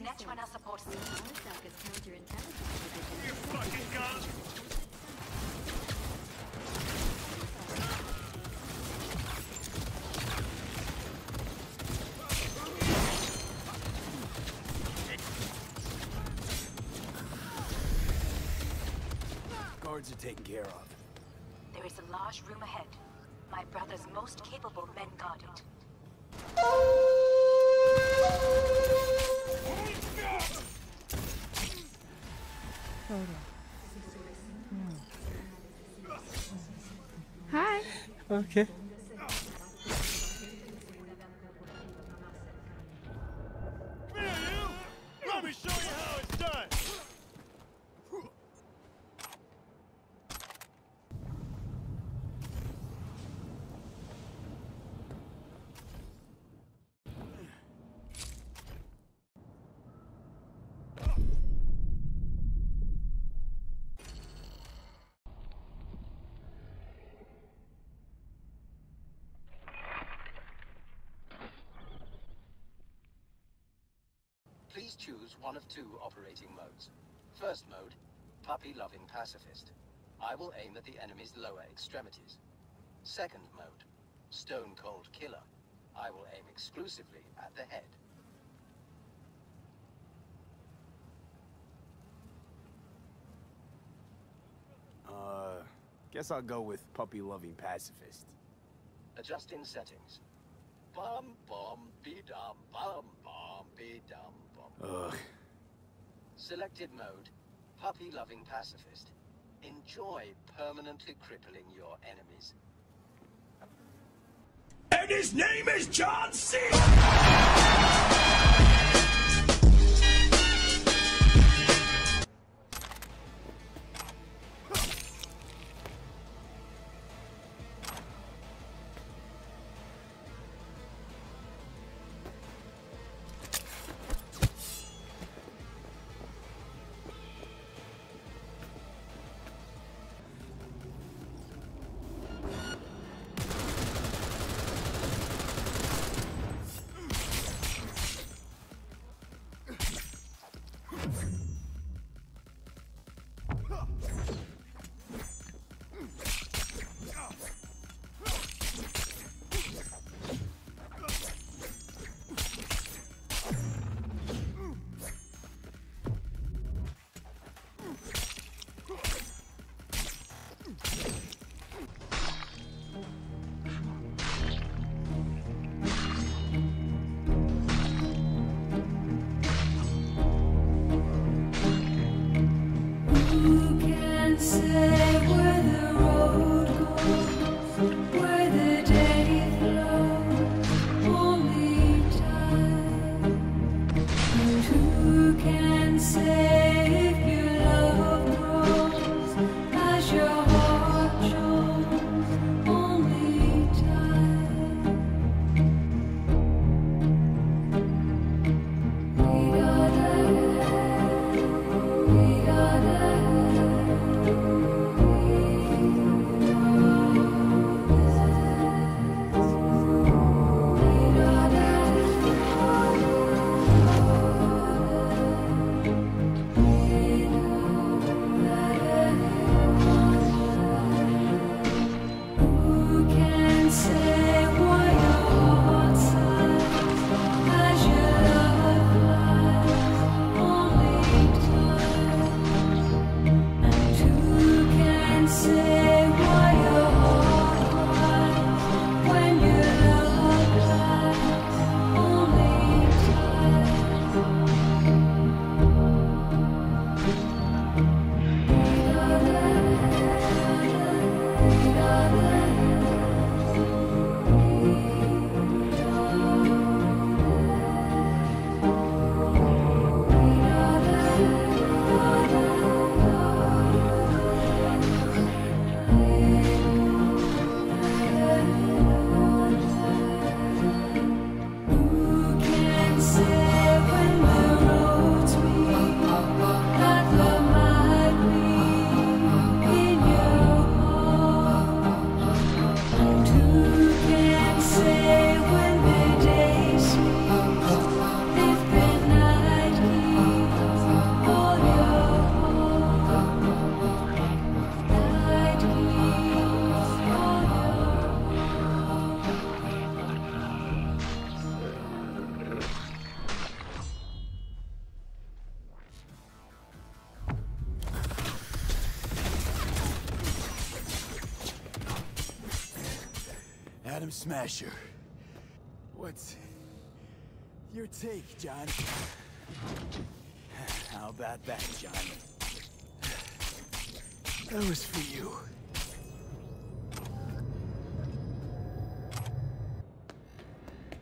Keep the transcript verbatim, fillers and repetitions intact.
Next one, support me. You fucking gun! Guards are taken care of. There is a large room ahead. My brother's most capable men guard it. Hi. Okay. Come here, you! Let me show you how it's done! Please choose one of two operating modes. First mode, puppy-loving pacifist. I will aim at the enemy's lower extremities. Second mode, stone-cold killer. I will aim exclusively at the head. Uh, guess I'll go with puppy-loving pacifist. Adjust in settings. Bum bum be dum bum bum be dum bum. Ugh. Selected mode, puppy-loving pacifist. Enjoy permanently crippling your enemies. And his name is John C. Atom Smasher. What's your take, John? How about that, Johnny? That was for you.